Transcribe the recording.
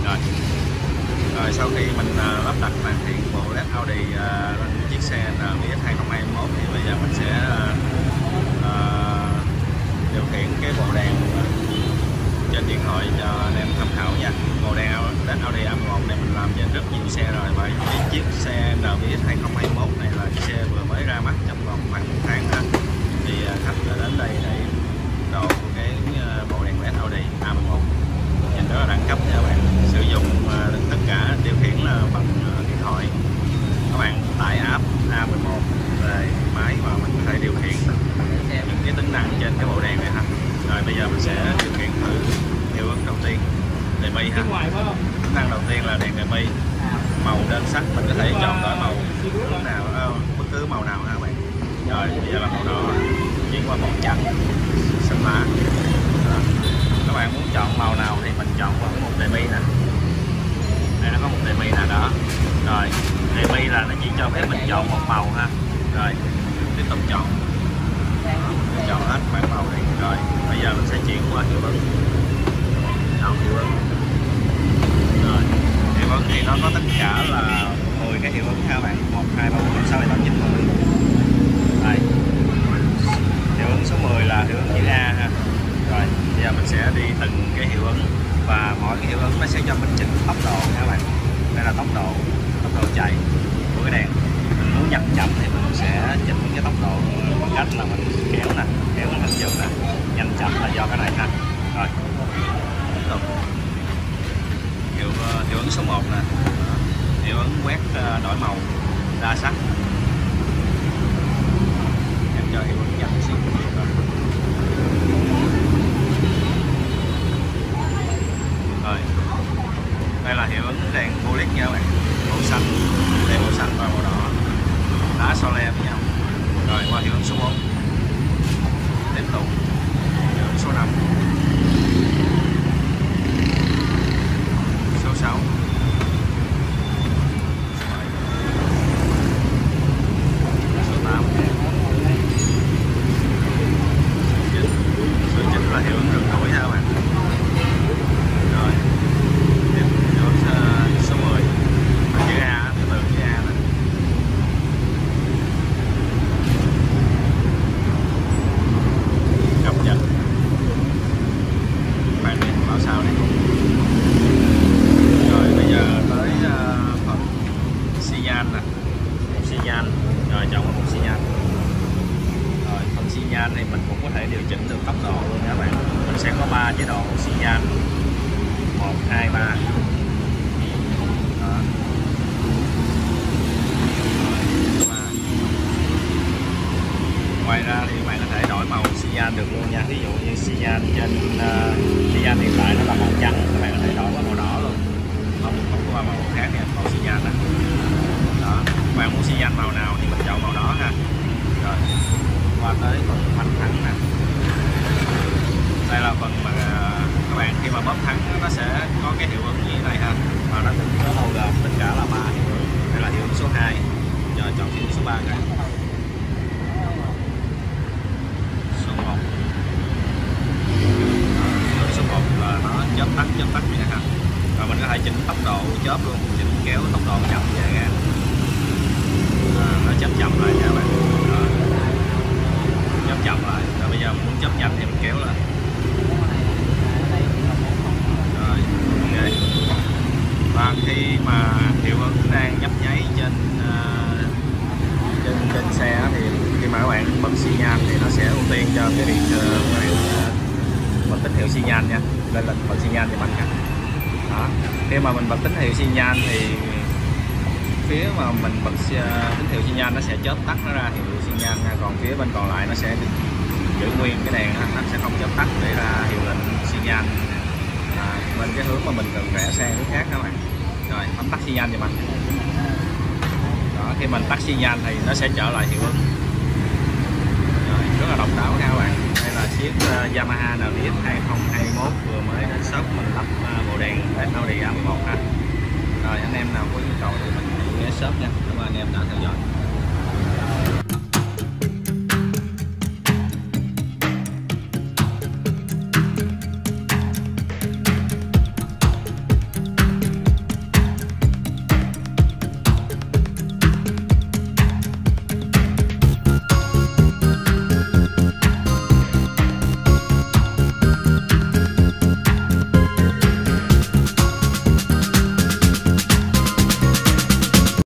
Rồi, rồi sau khi mình lắp đặt hoàn thiện bộ led Audi lên chiếc xe NVX 2021 thì bây giờ mình sẽ điều khiển cái bộ đèn trên điện thoại cho anh em tham khảo nha. Bộ đèn led Audi A11 này mình làm về rất nhiều xe rồi, và cái chiếc xe NVX 2021 này là chiếc xe vừa mới ra mắt trong vòng khoảng 1 tháng ha. Thì khách đã đến đây để độ cái bộ đèn led Audi A11 nhìn rất là đẳng cấp nha các bạn. Sử dụng tất cả điều khiển là bằng điện thoại. Các bạn tải app A11 về máy và mình có thể điều khiển những cái tính năng trên cái bộ đèn này ha. Rồi bây giờ mình sẽ điều khiển thử hiệu ứng đầu tiên, đèn mi ha. Tính năng đầu tiên là đèn mi màu đơn sắc, mình có thể chọn đổi màu lúc nào bất cứ màu nào ha các bạn. Rồi bây giờ là màu đỏ chuyển qua màu trắng, xanh lá. Các bạn muốn chọn màu nào thì mình chọn vào một đèn mi nè. Đây nó có một đèn mi nào đó. Rồi đèn mi là nó chỉ cho phép mình chọn một màu ha. Rồi tiếp tục chọn hết bảng màu này. Rồi bây giờ mình sẽ chuyển qua hiệu ứng. Chọn hiệu ứng. Rồi hiệu ứng thì nó có tất cả là 10 cái hiệu ứng ha các bạn. 1, 2, 3, 4, 5, 6, 7, 8, 9, 10. Đây, hiệu ứng số 10 là hiệu ứng chữ A ha. Rồi bây giờ mình sẽ đi từng cái hiệu ứng, và mỗi cái hiệu ứng nó sẽ cho mình chỉnh tốc độ nha các bạn. Đây là tốc độ chạy của cái đèn. Mình muốn nhập chậm thì mình sẽ chỉnh cái tốc độ bằng cách là mình kéo mình hình dung nè. Nhanh chậm là do cái này ha. Rồi tiếp tục hiệu ứng số 1 nè, hiệu ứng quét đổi màu đa sắc. Em cho hiệu ứng nhanh xíu. Rồi đây là hiệu ứng đèn bullet nha các bạn, màu xanh, đèn màu xanh và màu đỏ, đá so le với nhau. Rồi qua hiệu ứng số 4, tiếp tục hiệu ứng số 5, số 6, số 8, số 9 là hiệu ứng rượt đuổi ha các bạn. Rồi hiệu ứng số 10 chữ A, từ từ chữ A này. Cập nhật bạn đi bảo sao đi. Rồi bây giờ tới phần xi nhan nè, một xi nhan. Rồi chọn một xi nhan. Rồi phần xi nhan thì mình cũng có thể điều chỉnh được tốc độ luôn các bạn. Mình sẽ có 3 chế độ xi nhan, 1, 2, 3. Ngoài ra thì các bạn có thể đổi màu xi nhan được luôn nha. Ví dụ như xi nhan trên xi nhan hiện tại nó là màu trắng, các bạn có thể đổi qua màu đỏ luôn, không qua màu khác nha, màu xi nhan này. Đó, các bạn muốn xi nhan màu nào thì mình chọn màu đỏ ha. Rồi qua tới phần phanh thắng nè. Đây là phần mà các bạn khi mà bóp thắng nó sẽ có cái hiệu ứng như thế này ha, và nó có bao gồm tất cả là 3 hiệu ứng. Đây là hiệu ứng số 2. Giờ chọn hiệu ứng số 3 cái. Số 1. Hiệu ứng số 1 là nó chớp tắt nha ha. Và mình có thể chỉnh tốc độ chớp luôn, chỉnh kéo tốc độ chậm về ra. Nó chớp chậm lại nha các bạn. Chớp chậm lại. Rồi bây giờ muốn chớp nhanh thì mình kéo lên. Rồi ok. Và khi mà hiệu ứng đang nhấp nháy trên xe thì khi mà các bạn bật xi nhan thì nó sẽ ưu tiên cho cái việc các bạn bật tín hiệu xi nhan nha. Lên lệnh bật xi nhan thì mạnh nha. Đó. Khi mà mình bật tín hiệu xi nhan thì phía mà mình bật tín hiệu xi nhan nó sẽ chớp tắt nó ra hiệu xi nhan nha. Còn phía bên còn lại nó sẽ giữ nguyên cái đèn, nó sẽ không chớp tắt để ra hiệu lệnh xi nhan bên cái hướng mà mình cần rẽ sang hướng khác các bạn. Rồi bấm tắt xi nhan cho mình. Đó, khi mình tắt xi nhan thì nó sẽ trở lại hiệu ứng. Rồi, rất là độc đáo nha các bạn. Đây là chiếc Yamaha NVX 2021 vừa mới đến shop mình lắp bộ đèn led Audi A11 ha. Rồi anh em nào có nhu cầu thì mình ghé shop nha. Cảm ơn anh em đã theo dõi.